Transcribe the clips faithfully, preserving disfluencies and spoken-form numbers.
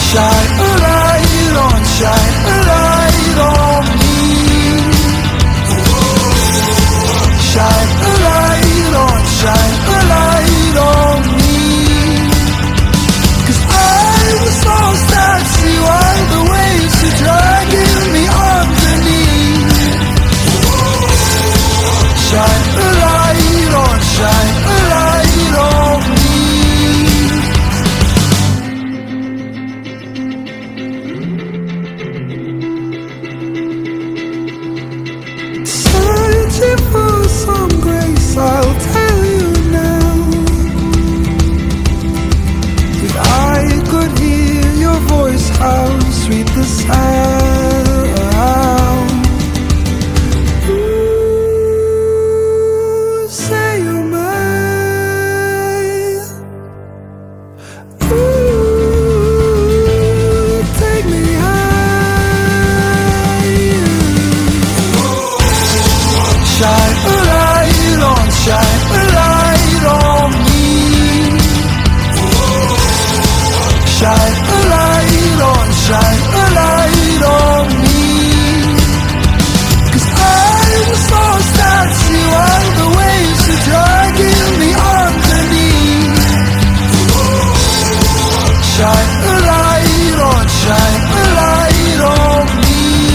Shine a light on, shine a light on me. Shine a light on, shine a light on me. 'Cause I was lost at sea while the waves are dragging me underneath. Shine a light on, shine a light on me. Searching for some grace, I'll tell you now. If I could hear your voice, how sweet the sound. Ooh, say you're mine. Ooh, take me higher. Shine a light on, shine a light on me. Shine a light on, shine a light on me. 'Cause I was lost at sea while the waves are dragging me underneath. Shine a light on, shine a light on me.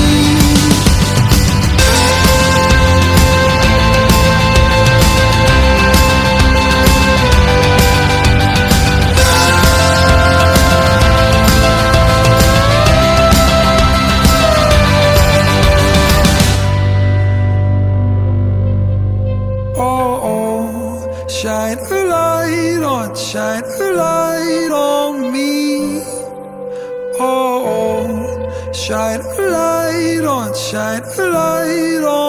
Shine a light on, shine a light on me. Oh, oh, shine a light on, shine a light on